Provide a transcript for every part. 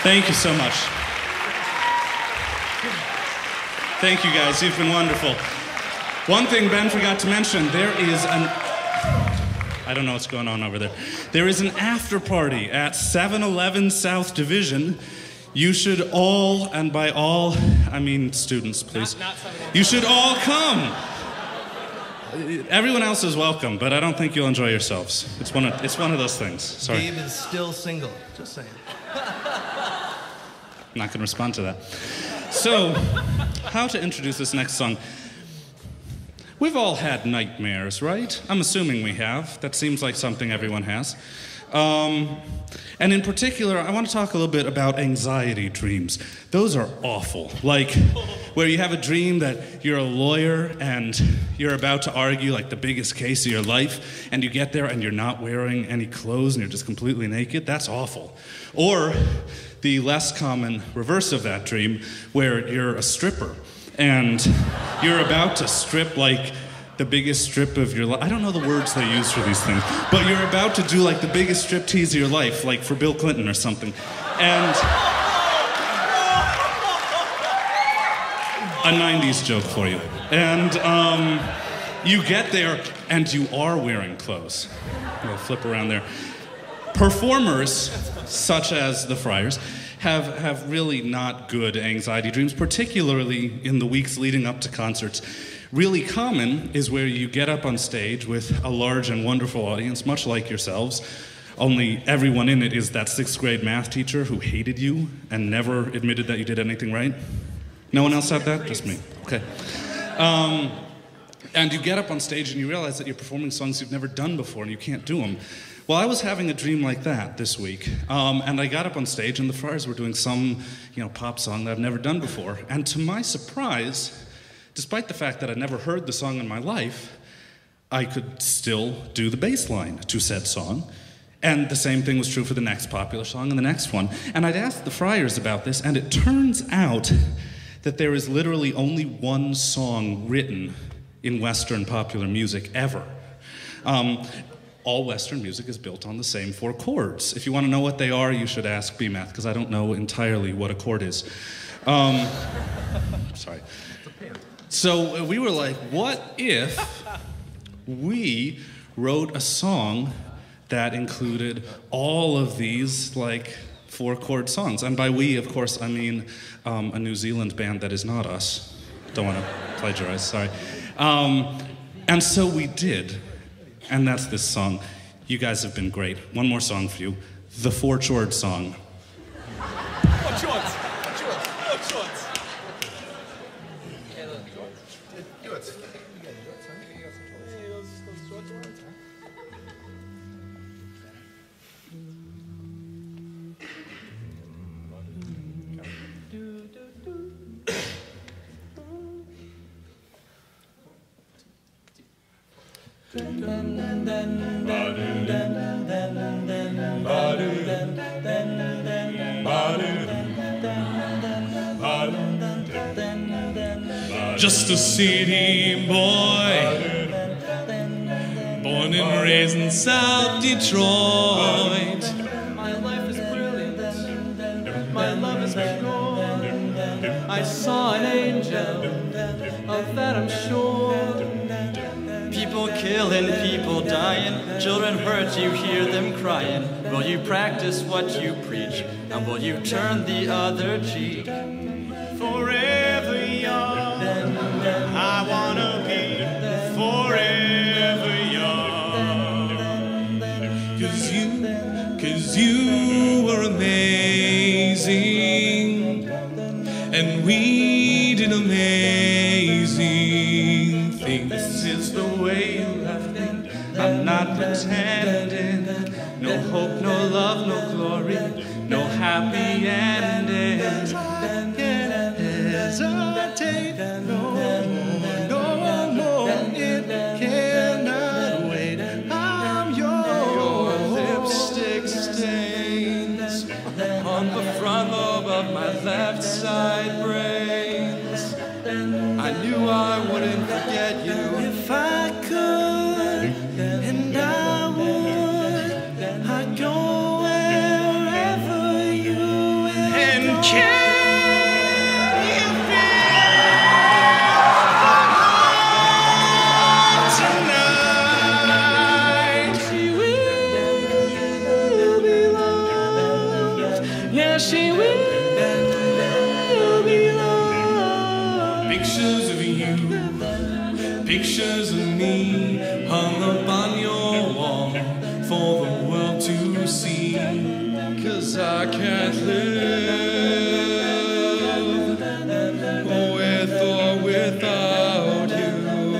Thank you so much. Thank you guys, you've been wonderful. One thing Ben forgot to mention, there is I don't know what's going on over there. There is an after party at 7-Eleven South Division. You should all, and by all, I mean students, please. You should all come. Everyone else is welcome, but I don't think you'll enjoy yourselves. It's one of those things. Sorry. Gabe is still single, just saying. I'm not going to respond to that. So, how to introduce this next song? We've all had nightmares, right? I'm assuming we have. That seems like something everyone has. And in particular, I want to talk a little bit about anxiety dreams. Those are awful. Like, where you have a dream that you're a lawyer and you're about to argue like the biggest case of your life, and you get there and you're not wearing any clothes and you're just completely naked. That's awful. Or the less common reverse of that dream, where you're a stripper and you're about to strip like the biggest strip of your life. I don't know the words they use for these things, but you're about to do like the biggest striptease of your life, like for Bill Clinton or something. And a 90s joke for you. And you get there and you are wearing clothes. We'll flip around there. Performers, such as the Friars, have really not good anxiety dreams, particularly in the weeks leading up to concerts. Really common is where you get up on stage with a large and wonderful audience, much like yourselves, only everyone in it is that 6th grade math teacher who hated you and never admitted that you did anything right. No one else had that? Just me. Okay. And you get up on stage and you realize that you're performing songs you've never done before and you can't do them. Well, I was having a dream like that this week, and I got up on stage and the Friars were doing some, pop song that I've never done before. And to my surprise, despite the fact that I'd never heard the song in my life, I could still do the bass line to said song. And the same thing was true for the next popular song and the next one. And I'd asked the Friars about this, and it turns out that there is literally only one song written in Western popular music ever. All Western music is built on the same 4 chords. If you want to know what they are, you should ask BMath, because I don't know entirely what a chord is. Sorry. So we were like, what if we wrote a song that included all of these, 4-chord songs? And by we, of course, I mean a New Zealand band that is not us. Don't want to plagiarize, sorry. And so we did. And that's this song. You guys have been great. One more song for you. The 4-chord song. What chords? Just a city boy, born and raised in South Detroit. My life is brilliant, my love is pure. I saw an angel, of that I'm sure. People killing, people dying, children hurt, you hear them crying. Will you practice what you preach, and will you turn the other cheek? Forever young, I wanna be forever young. Cause you were amazing, and we did amazing things. This is the way you left me. I'm not pretending. No hope, no love, no glory, no happy ending. Can't hesitate no more. It cannot wait. I'm your lipstick stains on the front lobe of my left side brains. I knew I wouldn't forget you if I could, and I would. I'd go wherever you will. She will be loved. Pictures of you, pictures of me, hung up on your wall for the world to see. 'Cause I can't live with or without you.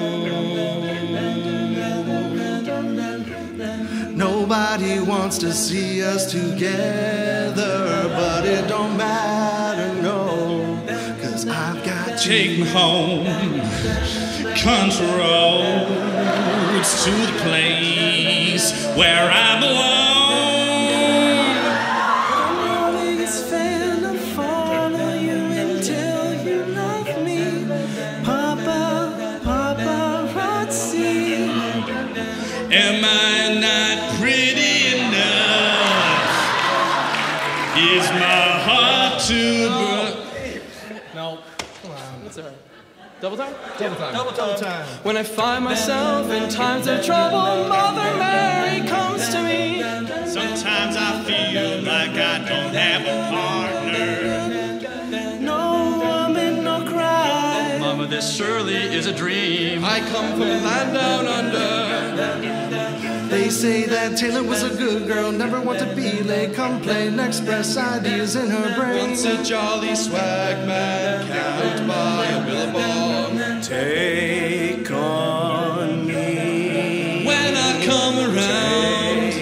Nobody wants to see us together, but it don't matter, no, 'cause I've got Take me home, country roads to the place where I belong. I'm your biggest fan, I'll follow you until you love me. Papa, paparazzi. Am I not pretty enough? Is my heart too broken? No, come on. That's all right. Double time? double time. When I find myself in times of trouble, Mother Mary comes to me. Sometimes I feel like I don't have a partner. No woman, no cry. Mama, this surely is a dream. I come from a land down under. They say that Taylor was a good girl, never want to be late, complain, express ideas in her brain. Once a jolly swag man camped by a billabong. Take on me. When I come around,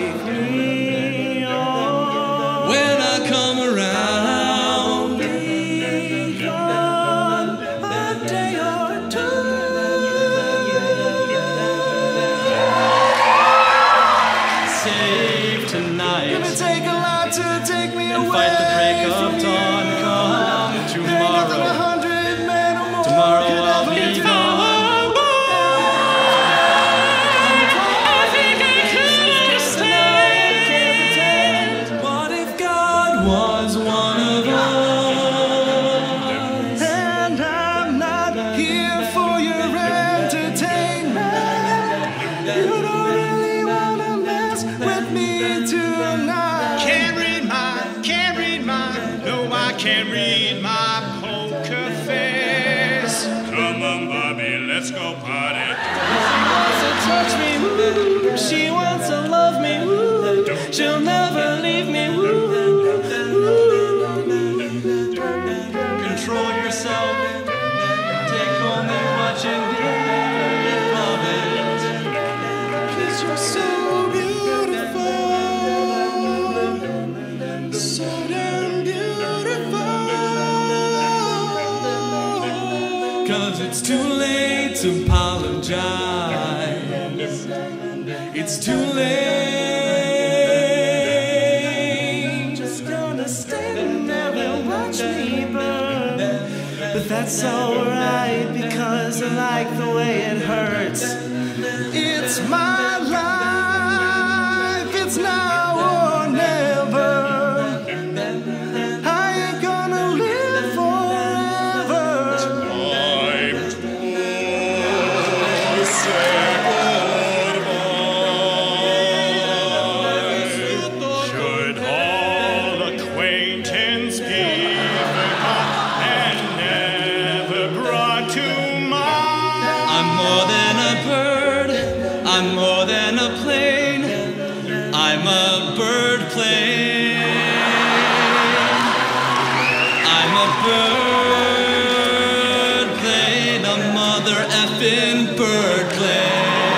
when I come around, A day or two. Save tonight Gonna take a lot to take me and away fight the break of from dawn. you. Come There ain't nothing tomorrow. 100 men or more Tomorrow could I'll ever be do. gone. what if God was one of us? And I'm not here for your entertainment. You don't really wanna mess with me tonight. Can't read mine. No, I can't read my poker face. Come on, Bobby, let's go party. She wants to touch me, woo. She wants to love me, woo. She'll never leave me, woo. Control yourself. Take only what you need from it. 'Cause you're so beautiful, so damn beautiful. 'Cause it's too late to apologize. It's too late. Just gonna stand there and watch me burn. But that's alright because I like the way it hurts. It's my life, it's now or never. I ain't gonna live forever. Should all acquaintance be forgot and never brought to mind? I'm more than a bird. I'm more than a plane. I'm a bird plane. I'm a bird plane, a mother effing bird plane.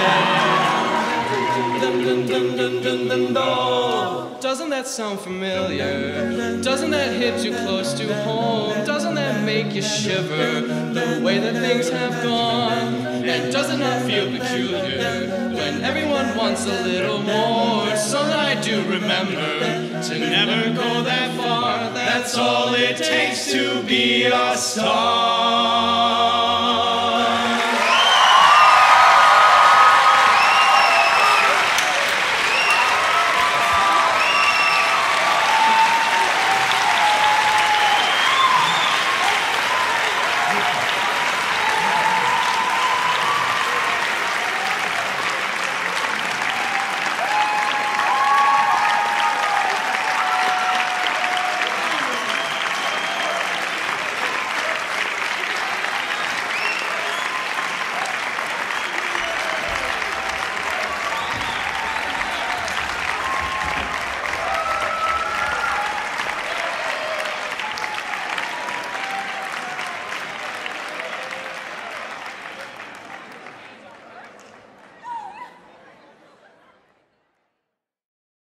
Doesn't that sound familiar? Doesn't that hit you close to home? Doesn't that make you shiver the way that things have gone? And does it not feel peculiar when everyone wants a little more? Something I do remember to never go that far. That's all it takes to be a star.